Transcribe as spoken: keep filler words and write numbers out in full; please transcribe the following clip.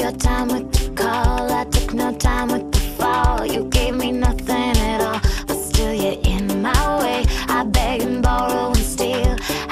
your time with the call. I took no time with the fall. You gave me nothing at all, but still you're in my way. I beg and borrow and steal.